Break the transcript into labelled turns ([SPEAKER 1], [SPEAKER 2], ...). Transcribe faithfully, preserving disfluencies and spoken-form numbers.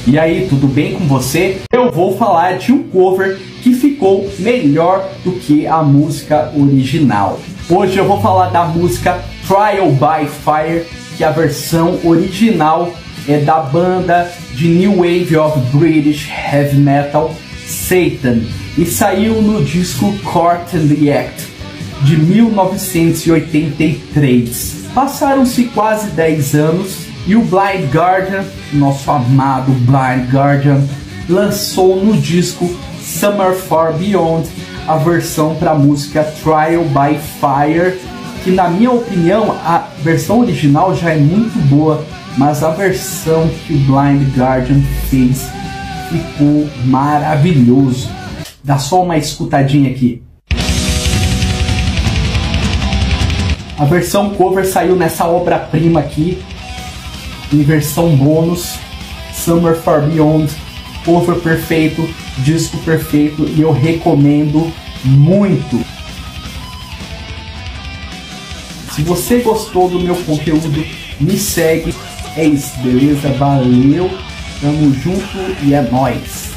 [SPEAKER 1] E aí, tudo bem com você? Eu vou falar de um cover que ficou melhor do que a música original. Hoje eu vou falar da música Trial by Fire, que a versão original é da banda de New Wave of British Heavy Metal Satan e saiu no disco Court and the Act de mil novecentos e oitenta e três. Passaram-se quase dez anos e o Blind Guardian, nosso amado Blind Guardian, lançou no disco Summer Far Beyond a versão para a música Trial by Fire, que na minha opinião a versão original já é muito boa, mas a versão que o Blind Guardian fez ficou maravilhoso. Dá só uma escutadinha aqui. A versão cover saiu nessa obra-prima aqui, em versão bônus, Summer Far Beyond, cover perfeito, disco perfeito, e eu recomendo muito. Se você gostou do meu conteúdo, me segue. É isso, beleza? Valeu, tamo junto e é nóis!